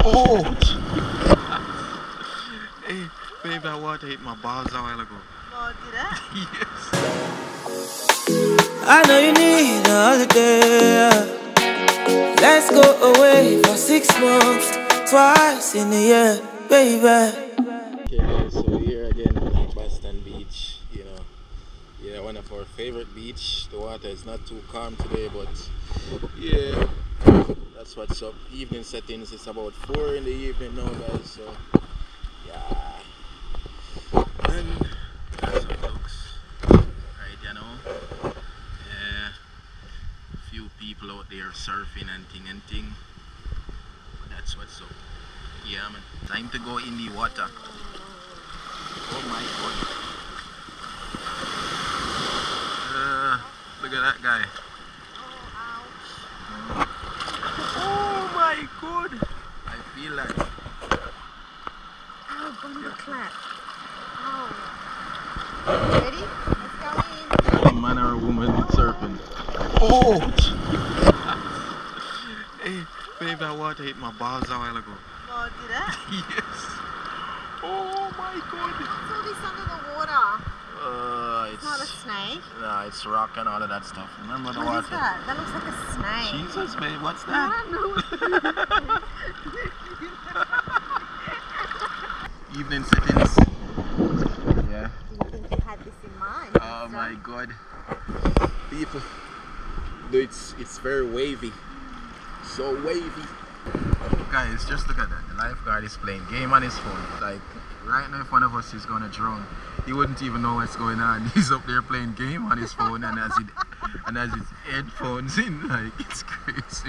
Oh! Hey, babe, that water hit my balls a while ago. Oh, did it? Yes. I know you need a holiday. Let's go away for 6 months, twice in a year, baby. Okay guys, so we're here again at Boston Beach, yeah, one of our favorite beach. The water is not too calm today, but yeah, that's what's up. Evening settings, it's about 4 in the evening now guys, so yeah, and that's how it looks, right, yeah, a few people out there surfing and thing, but that's what's up. Yeah man, time to go in the water. Oh my god. Look at that guy. Oh my god. I feel like. Oh, bumper clap. Oh. Ready? Let's go in. A man or a woman surfing. Oh! Hey, babe, that water hit my balls a while ago. Oh, did it? Yes. Oh my god. What's all this under the water? It's not a snake. Nah, it's rock and all of that stuff. Remember the What water? is that? That looks like a snake. Jesus, babe, what's I that? don't know. Evening settings. Yeah. Didn't think you had this in mind. Oh my god. People. It's very wavy. So wavy. Guys, just look at that. The lifeguard is playing game on his phone. Like, right now if one of us is gonna drown, he wouldn't even know what's going on. He's up there playing game on his phone and has his headphones in. Like, it's crazy.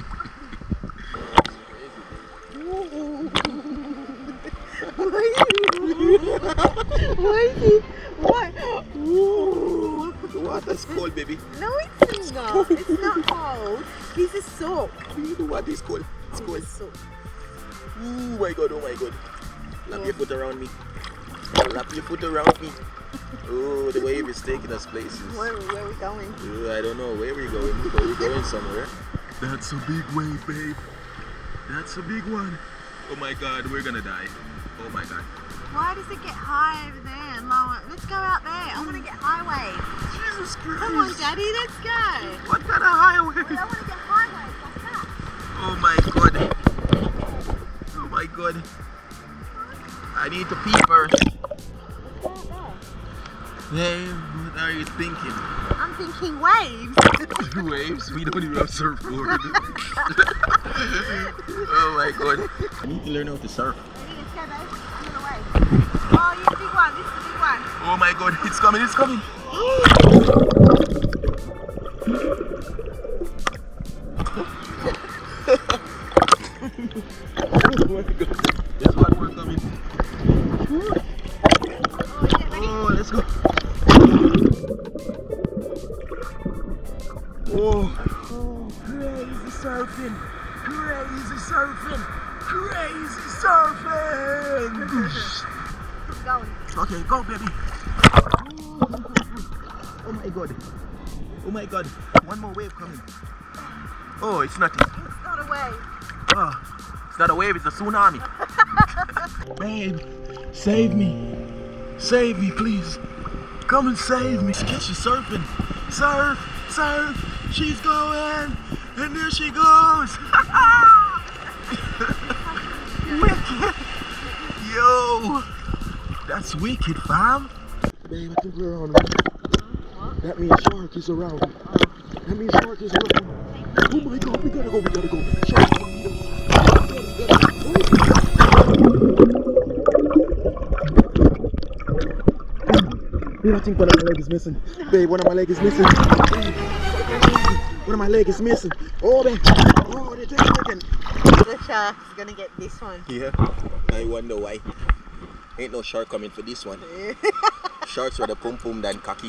What? The water's cold, baby. No, it's not. It's not cold. This is soak. The water is cold. It's cold. Soak. Oh my god, oh my god. Lap your foot around me. Lap your foot around me. Oh, the wave is taking us places. Where are we going? I don't know. Where are we going? We're going somewhere. That's a big wave, babe. That's a big one. Oh my god, we're gonna die. Oh my god. Why does it get high over there and lower? Let's go out there. I want to get high wave. Jesus Christ. Come on, Daddy, let's go. What kind of high wave? I want to get high wave like that. Oh my god. Oh my god. I need to pee first. Let's go out Hey, what are you thinking? there. I'm thinking waves. Waves? We don't even have surfboard. Oh my god. I need to learn how to surf. Ready, let's go, babe. I'm gonna wave. Oh, you're the big one. This is the big one. Oh my god, it's coming, it's coming. Oh my god, there's one more coming. Oh, is it ready? Oh, let's go. Oh, crazy surfing, crazy surfing, crazy surfing. Keep going. Okay, go baby. Oh my god. Oh my god. One more wave coming. Oh, it's nothing. It's not a wave. Oh, it's not a wave, it's a tsunami. Babe, save me. Save me, please. Come and save me. She's surfing. Surf, surf. She's going. And there she goes. Wicked. Yo. That's wicked, fam. Babe, I think we're around. That means shark is around. That means shark is around. Oh my god, we gotta go, we gotta go. Shark is around us. Babe, I think one of my legs is missing. Babe, one of my legs is missing. One of my legs is missing. Oh, babe. Oh, they're taking. The shark's gonna get this one. Yeah, I wonder why. Ain't no shark coming for this one. Sharks were the pum pum than cocky.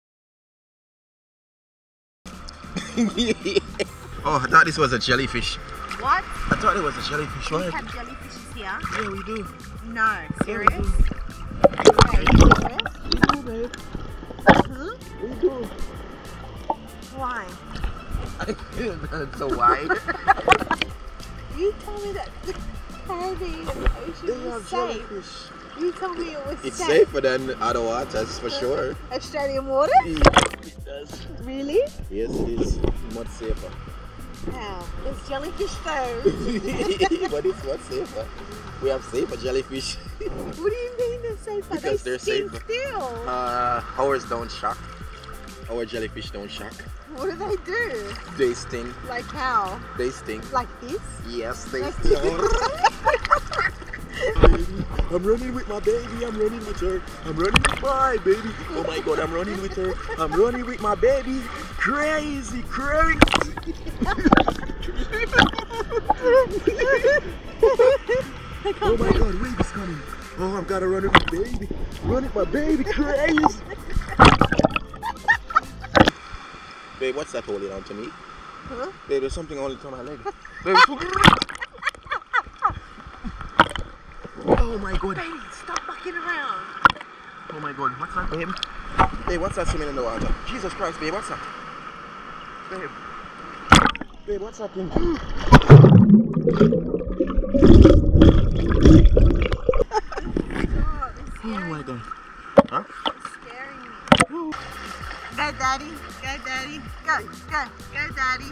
Oh, I thought this was a jellyfish. What? I thought it was a jellyfish. We Right? have jellyfishes here. Yeah, we do. No. Serious? Yeah, Okay, serious? we do, babe. We do. Why? That's so wide. You told me that. Hey. these They oceans were have safe. jellyfish. You told me it was It's safe. safer than other waters for sure. Australian water? It does. Really? Yes, it is much safer. Wow. There's jellyfish though. But it's much safer. We have safer jellyfish. What do you mean they're safer? Because they they're stink safer. still. Ours don't shock. Our jellyfish don't shock. What do they do? They sting. Like how? They sting. Like this? Yes, they Like sting. I'm running with my baby, I'm running with her. I'm running with my baby. Oh my god, I'm running with her. I'm running with my baby. Crazy, crazy. Oh my god, wave is coming. Oh, I've got to run with my baby. Run with my baby, crazy. Babe, what's that holding on to me? Huh? Babe, there's something holding to my leg. Babe, oh my god. Baby, stop fucking around. Oh my god, what's that, babe? Babe, what's that swimming in the water? Jesus Christ, babe, what's that? Babe. Babe, what's that thing? Oh my god. Huh? It's scaring me. Go, daddy. Go, daddy. Go, go, go, daddy.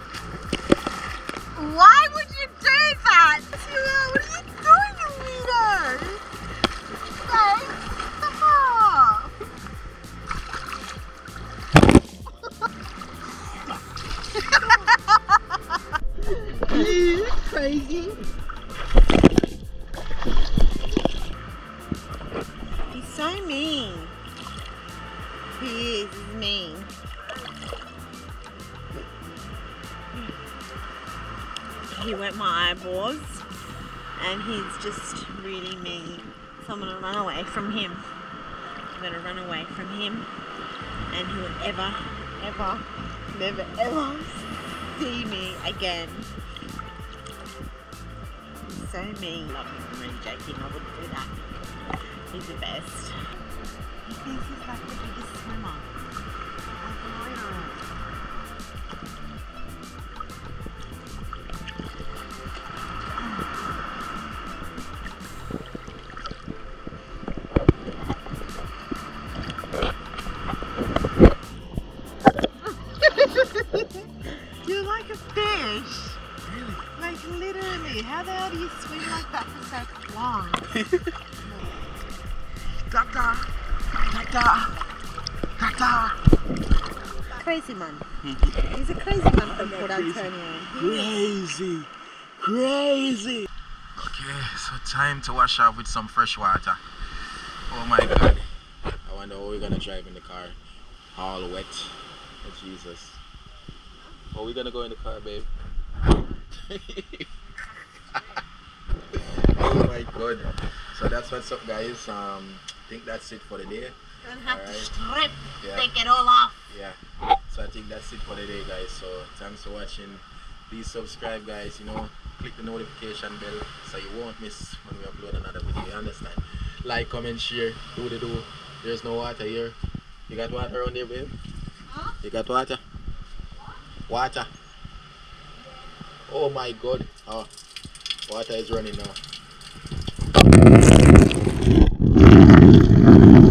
Why would you do that? What are you doing, Amino? Babe, stop. Are you crazy? He's so mean. He is mean. He wet my eyeballs and he's just really mean. So I'm gonna run away from him. I'm gonna run away from him and he will never ever see me again. He's so mean. Love him, I'm really joking, I wouldn't do that. He's the best. He thinks he's like the biggest swimmer. You're like a fish. Really? Like literally. How the hell do you swim like that for so long? Tata! Tata! Tata! Crazy man. He's a crazy man from Port Antonio. Crazy! Crazy! Okay, so time to wash off with some fresh water. Oh my god. I wonder how we're gonna drive in the car. All wet. Oh Jesus. Are we gonna go in the car, babe? Oh my god. So that's what's up, guys. I think that's it for the day. Don't have to Alright. strip. Yeah. Take it all off. Yeah, so I think that's it for the day, guys. So thanks for watching. Please subscribe, guys. You know, click the notification bell so you won't miss when we upload another video. You understand? Like, comment, share, do the do. There's no water here. You got water around there, babe? Huh? You got water? Water. Oh my god. Oh, water is running now.